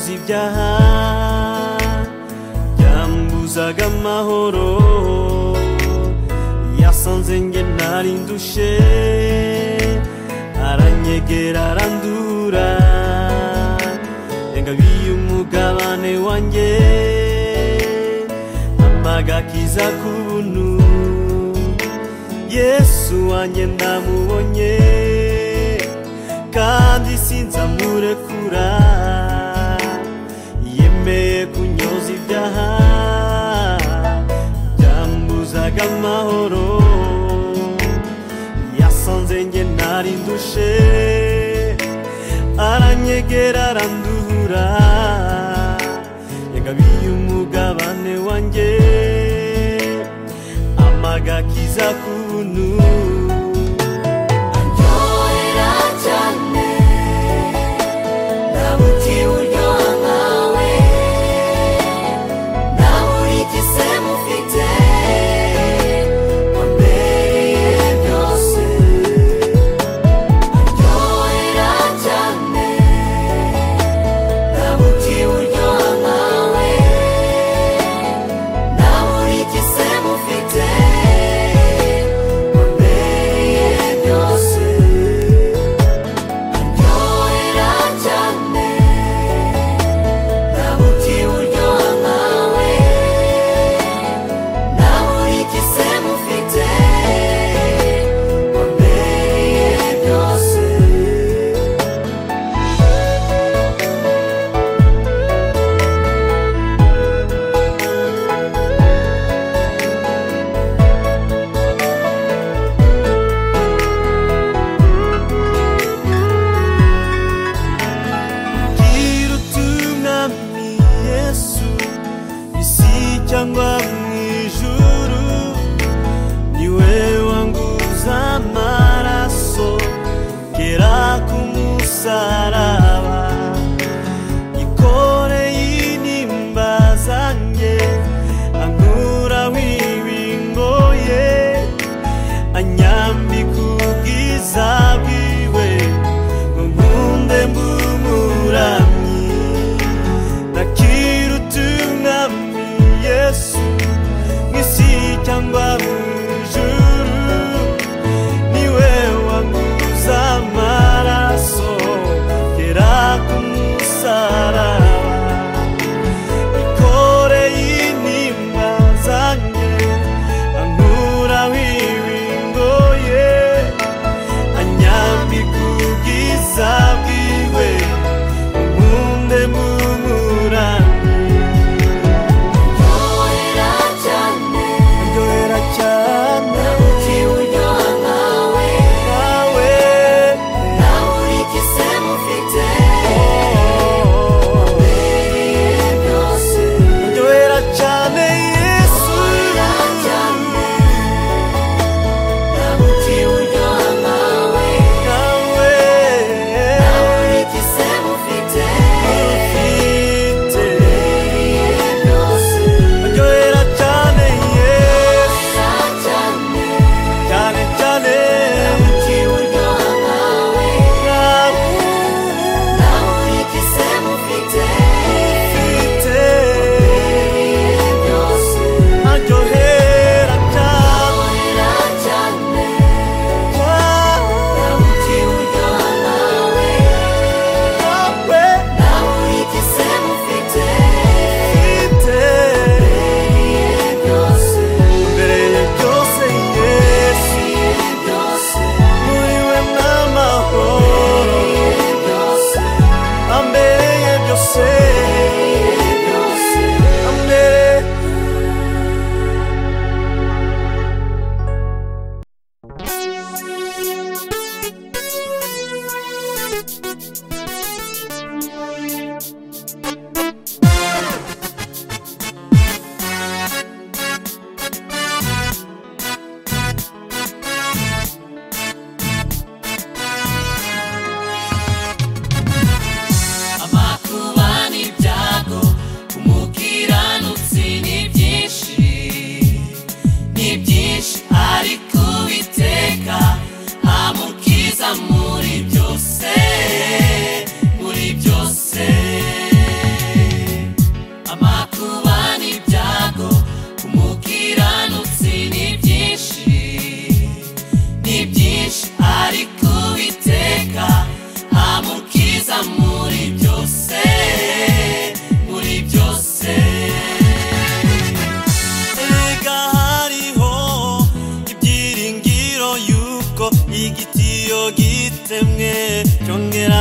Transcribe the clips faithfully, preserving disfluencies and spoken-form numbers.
ibyaha byambuzaga amahoro yasanze nge nari ndushe aranyegera arandura engabiye umugabane wanjye amagakiza kubuntu Yesu wanjye ndamubonye kandi sinzamurekura yemeye kunyoza ibyaha byambuzaga amahoro yasanze nge nari ndushe aranyegera arandura yangabiye umugabane wanjye amagakiza kubuntu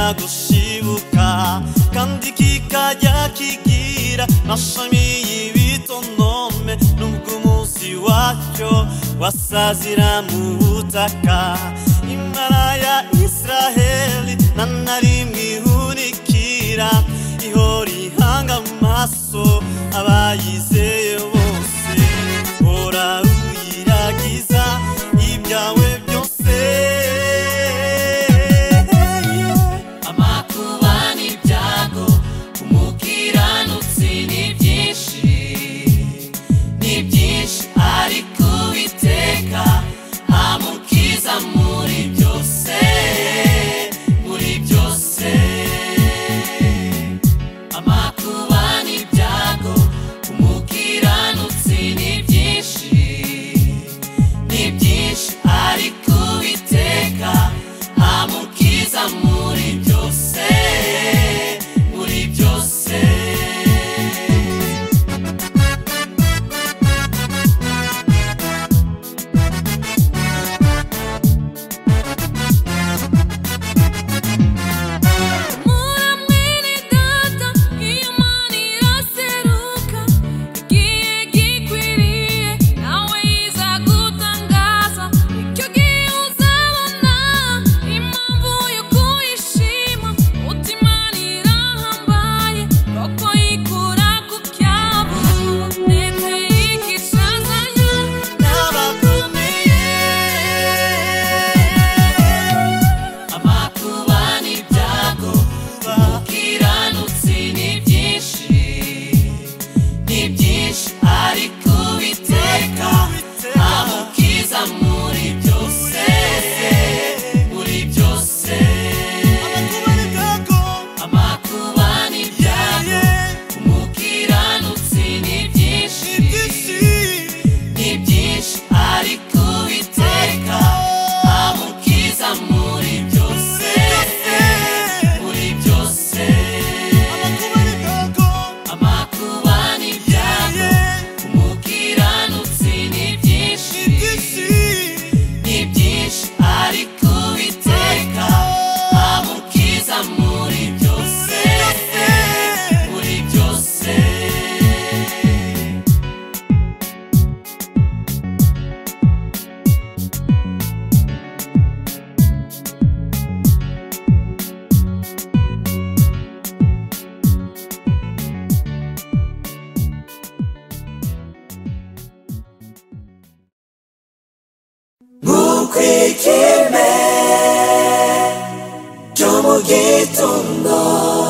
gushibuka kandi kikajya kigira mashami y'ibitonome nubwo umunsi wacyo wasazira mu butaka Imana ya Israheli nta na rimwe ihunikira ihora ihanga amaso abayizeye bose hora uyiragiza ibyawe byose amakuba n'ibyago umukiranutsi ni byinshi ni byinshi ariko Uwiteka amukiza muri byose muri byose amakuba n'ibyago umukiranutsi ni byinshi ni byinshi ariko Uwiteka amukiza muri byose muri byose Mukwikime cyo mu gitondo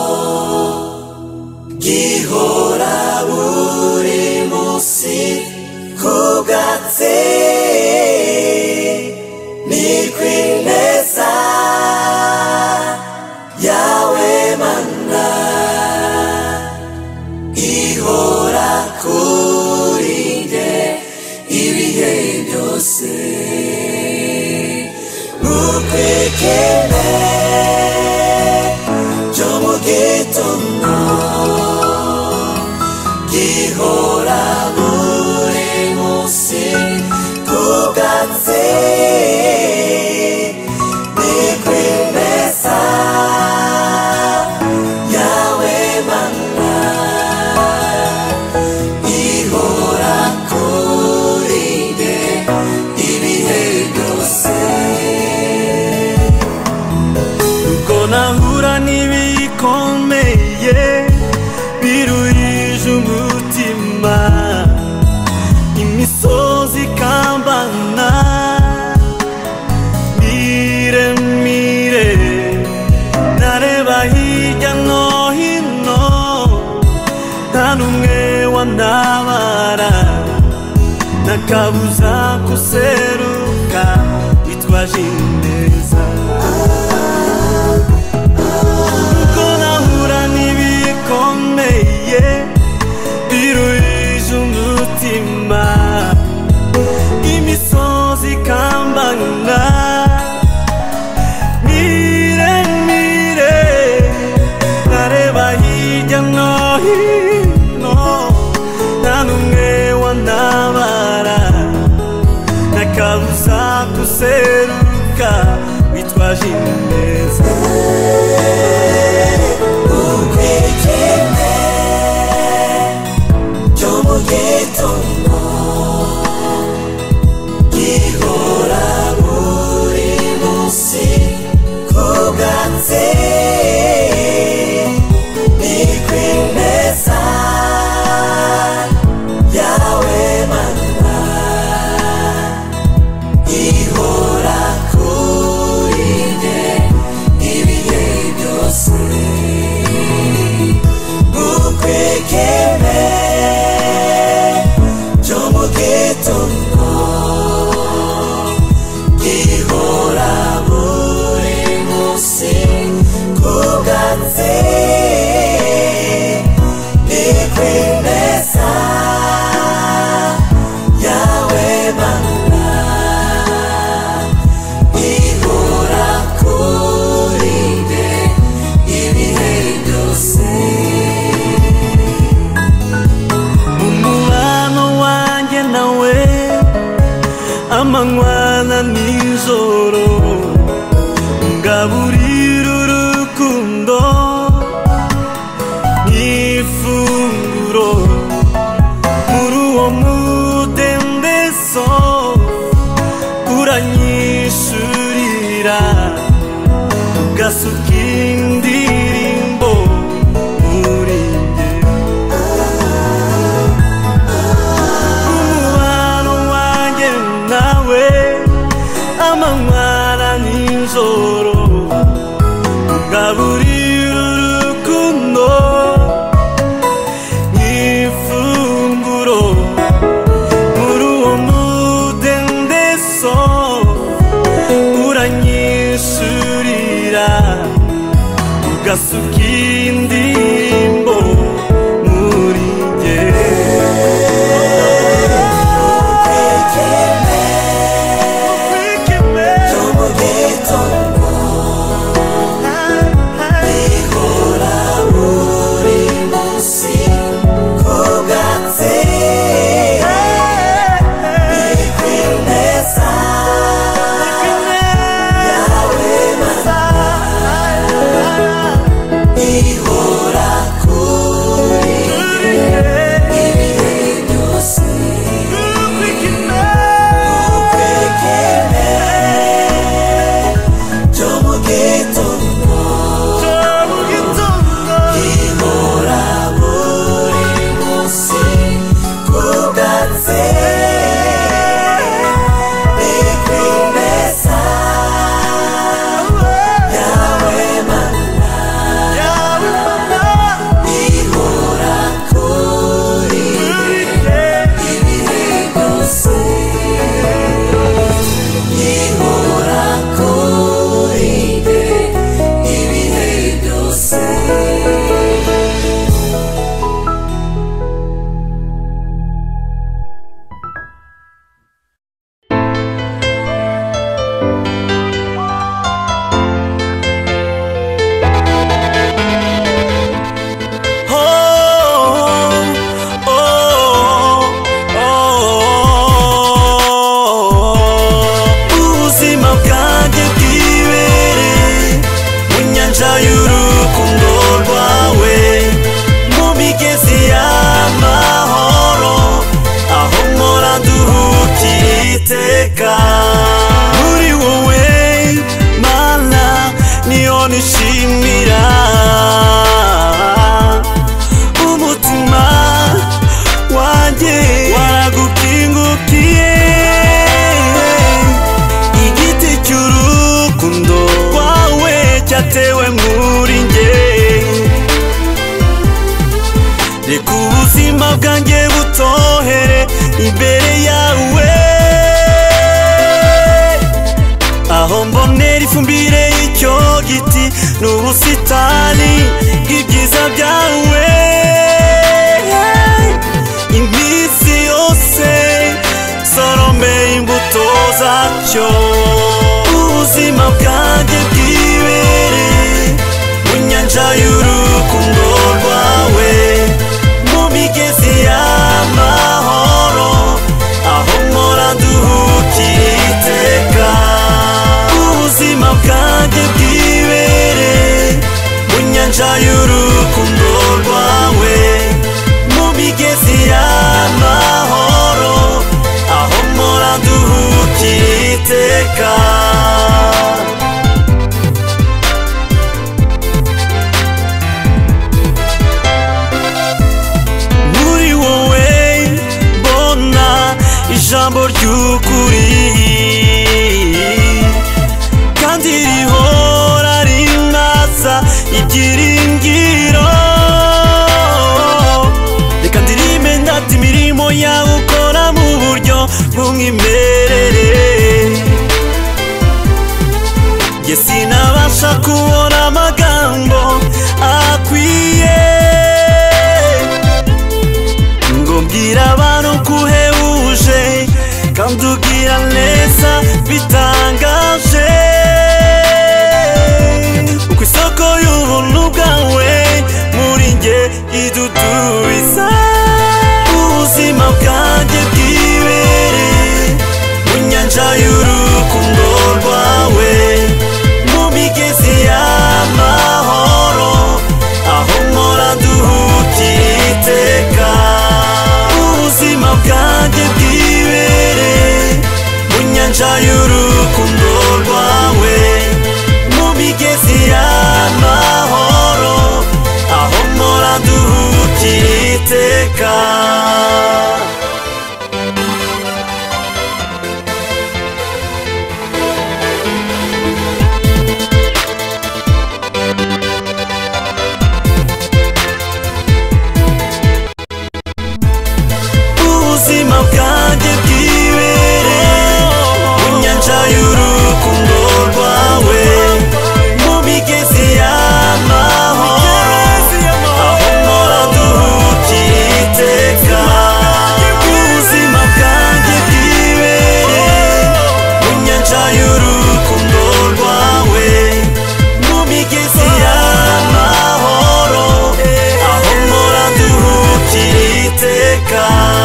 gihora buri munsi ku bwatsi ni kwineza yawe Mana ihora kuri nge ibihe byose Mukwikime cyo mu gitondo gihora buri munsi ku bwatsi ni kwineza yawe Mana ihora kuri nge ibihe byose nahura n'ibikomeye biruhije umutima imisozi ikambana miremire nareba hirya no hino nta n'umwe wantabara nakabuza guseruka witwaje ineza biruhije umutima imisozi ikambana miremire nareba hirya no hino nta n'umwe wantabara nakabuza guseruka witwaje ukwekeme byo mu gitondo gihora buri munsi ku bwatsi nikwimeza yawe Mana ihora kuri nge ibihe byose umubano wanjye nawe amanywa na nijoro ngaburira urukundo n'ifunguro muri uwo mudendezo uranyishurira ugasuka indirimbo muri nge umubano wanjye nawe amanywa na nijoro ngaburira urukundo n'ifunguro muri uwo mudendezo uranyishurira ugasuka indirimbo muri nge ukwekeme byo mu gitondo bihora buri munsi ku bwatsi nikwimeza yawe Mana ihora kuri nge ibihe byose ukwekeme byo mu gitondo gihora buri munsi ku bwatsi nikwimeza yawe Mana ihora kuri nge ibihe byose ihora kuri nge ibihe byose ubuzima bwanjye bwibere mu nyanja y'urukundo rwawe mu migezi y'amahoro aho mpora nduhukira iteka muri wowe Mana niyo nishimira umutima wanjye waragukingukiye igiti cy'urukundo rwawe cyatewe muri nge reka ubuzima bwanjye butohere imbere yawe aho mbonera ifumbire y'icyo giti n'ubusitani bw'ibyiza byawe iminsi yose sorome imbuto zacyo ubuzima bwanjye bwibere mu nyanja y'urukundo rwawe mu migezi y'amahoro aho mpora nduhukira iteka ubuzima bwanjye bwibere mu nyanja y'urukundo rwawe mu migezi y'amahoro aho mpora nduhukira iteka muri wowe mbona ijambo ry'ukuri kandi rihora rimaza ibyiringiro. Reka ndirimbe ndata imirimo yawe ukora mu buryo bw'umwimerere. Njye sinabasha kubona amagambo akwiye ngo mbwira abantu ko uhebuje kandi ugira neza bitangaje. Uko isoko y'ubuntu bwawe muri njye idudubiza. Ubuzima bwanjye bwibere mu nyanja y'urukundo rwawe, mu migezi y'amahoro, aho mpora nduhukira iteka. Ubuzima bwanjye bwibere mu nyanja y'urukundo rwawe, mu migezi y'amahoro, aho mpora nduhukira iteka. Ubuzima bwanjye bwibere mu nyanja y'urukundo rwawe, mu migezi y'amahoro, aho mpora nduhukira iteka. Ubuzima bwanjye bwibere mu nyanja y'urukundo rwawe, mu migezi y'amahoro, aho mpora nduhukira iteka.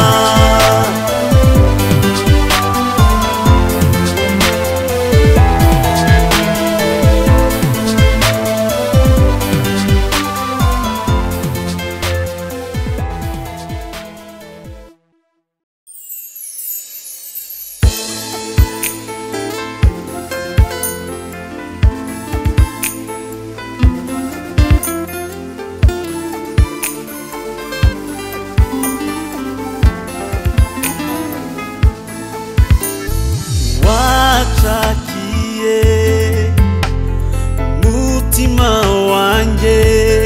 Wacakiye umutima wanjye,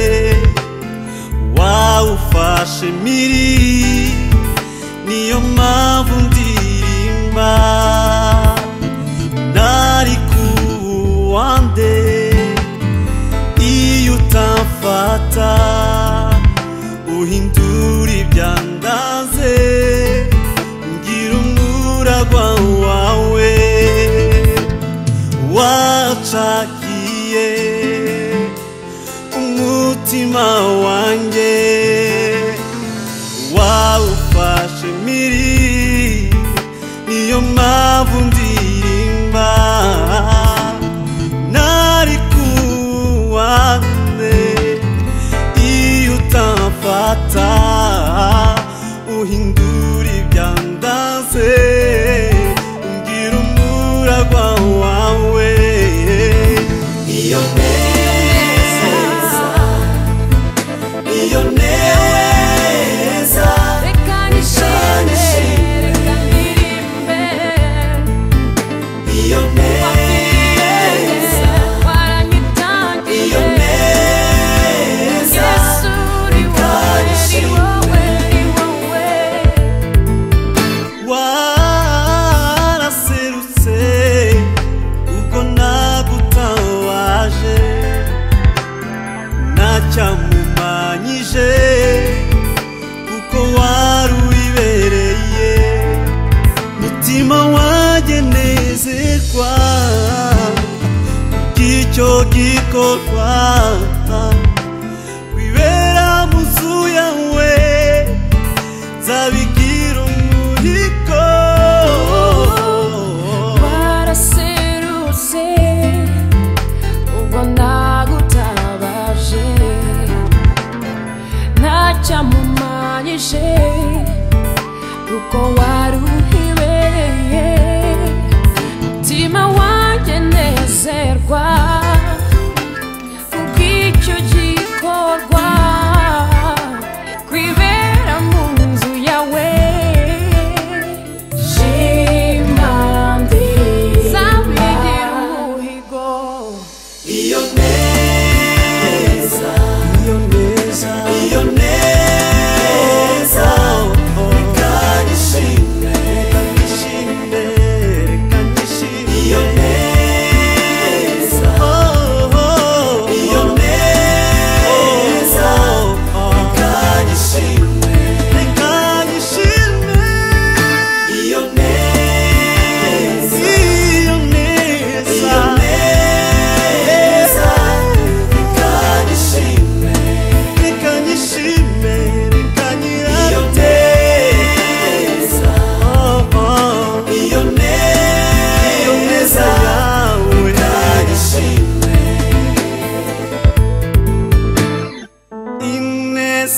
wawufashe mpiri, niyo mpamvu ndirimba. Nari kuba nde iyo utamfata, uhindura ibyandaze, ngira umuragwa wawe. Wacakiye umutima wanjye, wawufashe mpiri, niyo mpamvu ndirimba. Nari kuba nde iyo utamfata, uhindura ibyandaze, ngira umuragwa wawe. Iyo neza, iyo neza, reka nishime, reka ndirimbe. iyo neza, waranyitangiye. iyo neza, Yesu uri wowe, uri wowe, uri wowe. waraserutse ubwo nagutabaje, nacyamumanyije kuko wari uwibereye. Mutima wanjye nezerwa bw'icyo gikorwa, wibera mu nzu yawe, nzabigira umuhigo. Waraserutse ubwo nagutabaje, nacyamumanyije kuko wari uhibereye. Mutima wanjye nezerwa kubw'icyo gikorwa, kwibera mu nzu yawe. Shima ndirimba, nzabigira umuhigo. Iyo neza,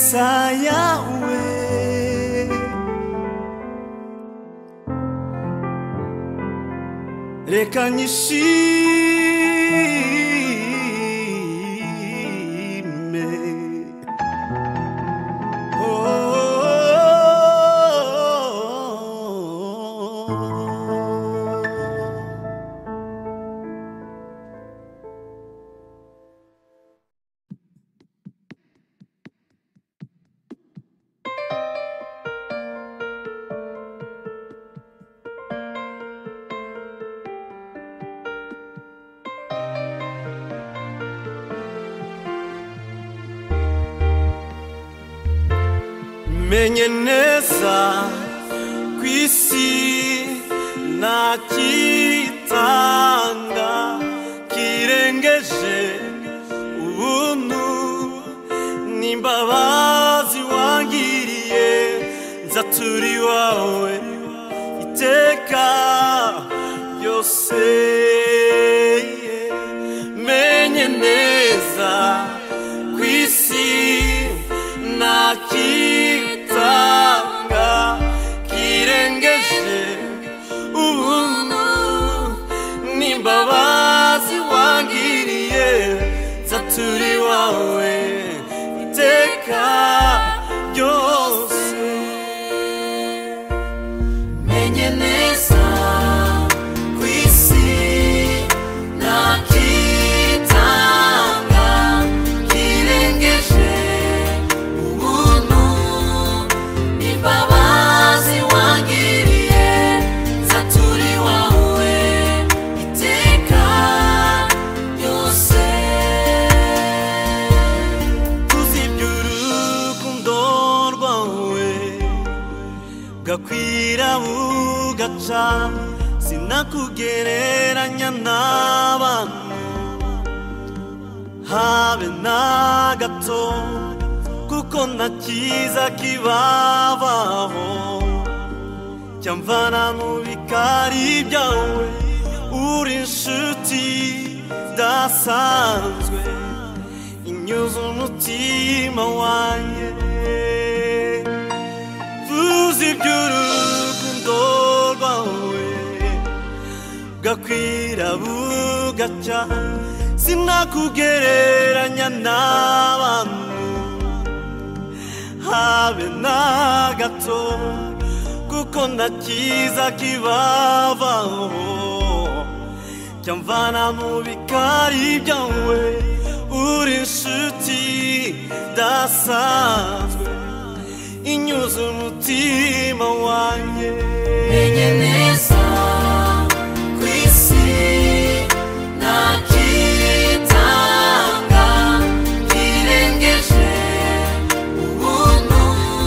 neza yawe reka nyishime menye neza kw'isi nakitanga kirengeje ubuntu n'imbabazi wangiriye nzatura iwawe iteka ryose menye neza kw'isi nakitanga kirengeje ubuntu n'imbabazi wangiriye nzatura iwawe iteka ryose menye neza kw'isi nakitanga kirengeje ubuntu n'imbabazi wangiriye nzatura iwawe iteka ryose tuzibye urukundo rwawe gakwira bugaca sinakugereranya n'abantu habe na gato kuko ntakiza kibabaho cyamvana mu bikari byawe uri inshuti idasanzwe inyuze umutima wanjye vuza iby'urukundo rwawe gakwira bugaca sinakugereranya n'abantu habe na gato kuko ntakiza kibabaho cyamvana mu bikari byawe uri inshuti idasanzwe inyuze umutima wanjye menye neza kw'isi nakitanga kirengeje ubuntu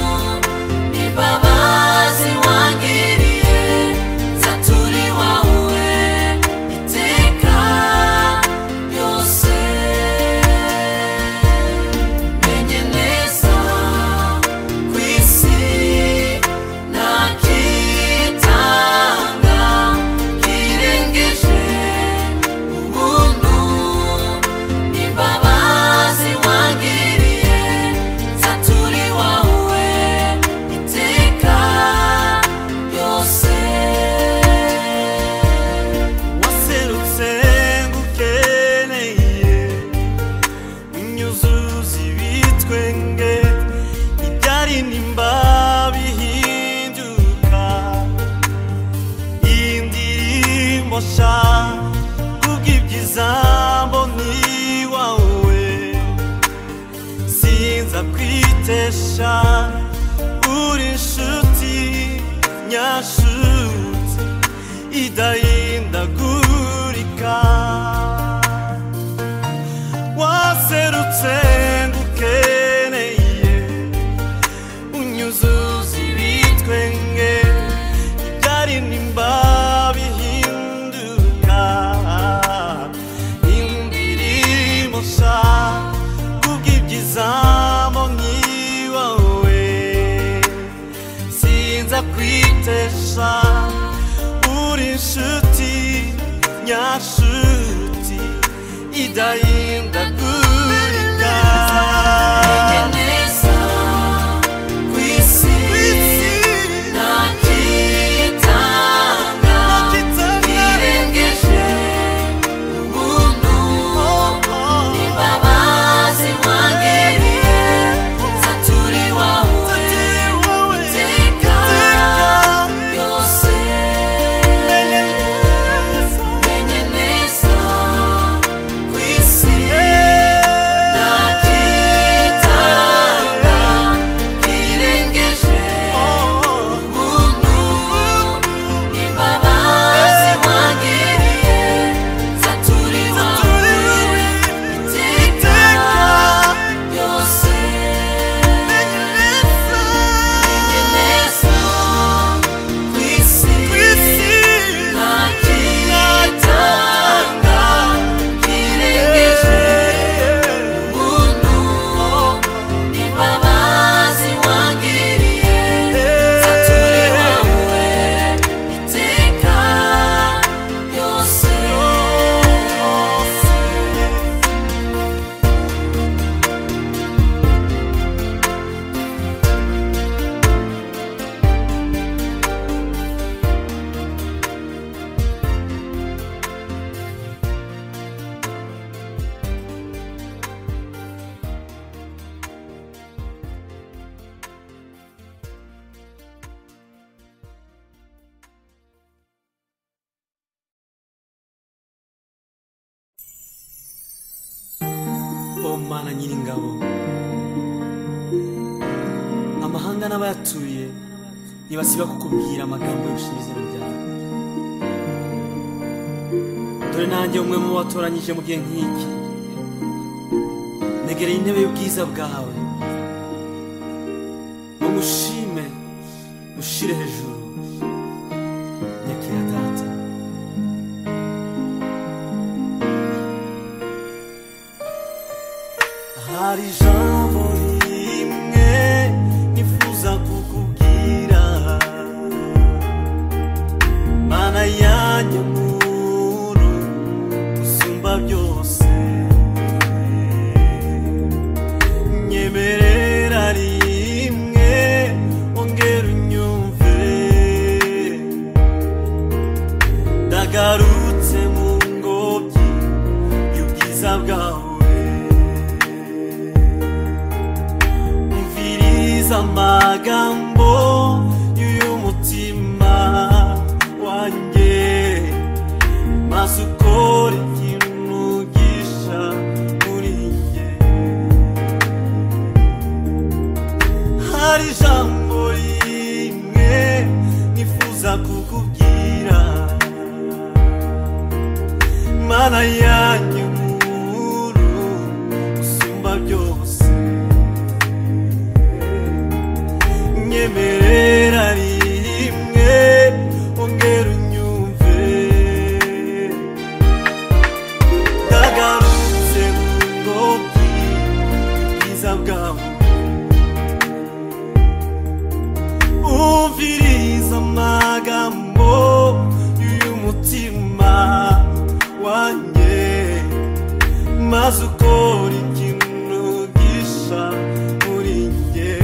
n'imbabazi wangiriye nzatura iwawe iteka ryose menye neza kw'isi nakitanga kirengeje ubuntu n'imbabazi wangiriye nzatura iwawe iteka ryose waserutse ngukeneye unyuzuza ibitwenge ibyari nimba bihinduka indirimbo nshya kubw'ibyiza mbona iwawe sinza kwitesha uri inshuti nyashuti idahindagurika waserutse ngukeneye unyuzuza ibitwenge ibyari nimba bihinduka indirimbo nshya kubw'ibyiza mbona iwawe sinza kwitesha uri inshuti nyashuti idahindagurika menye neza O Mana Nyiringabo, amahanga n'abayatuye ntibasiba kukubwira amagambo y'ubushimiziro byawe. Dore nanjye umwe mu watoranyije mu gihe nk'iki, negereye intebe y'ubwiza bwawe ngo ngushime ushire hejuru. Nyakira Data. Hari ijambo rimwe nifuza kukubwira, Mana yanjye nkuru usumba byose. Nyemerera rimwe ongera unyumve, ndagarutse mu ngobyi y'ubwiza bwawe. Amagambo y'umutima wanjye, maze ukora ikintu gisha muri njye. Hari ijambo rimwe nifuza kukubwira, Mana yanjye nkuru usumba byose. Nyemerera rimwe ongera unyumve, ndagarutse mu ngobyi y'ubwiza bwawe. Umviriza amagambo y'umutima wanjye, maze ukora ikintu gisha muri njye.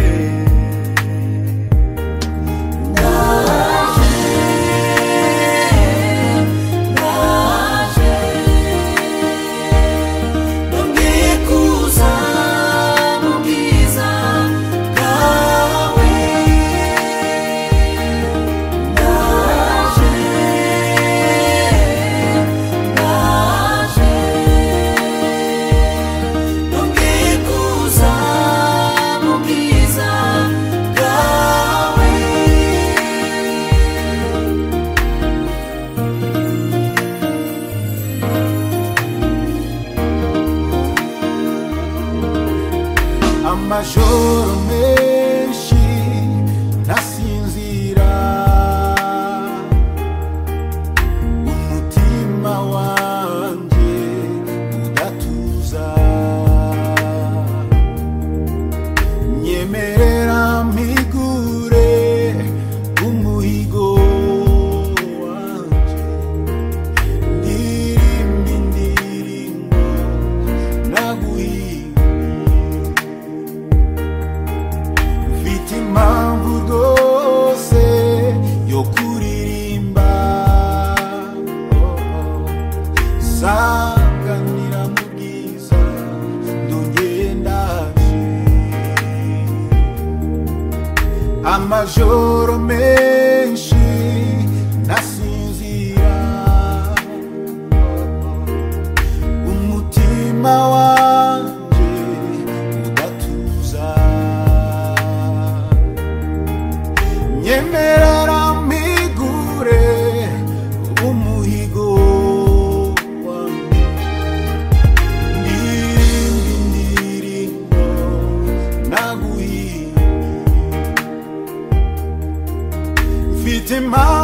Amajoro menshi nasinzira, umutima wanjye udatuza. Nyemerera mpigure umuhigo wanjye, ndirimbe indirimbo naguhiga. Impamvu rwose yo kuririmba, sanganira mu bwiza ndongeye ndaje. Amajoro menshi nasinzira, umutima wanjye udatuza. Nyemerera mpigure umuhigo wanjye, ndirimbe indirimbo naguhiga. Mfite impamvu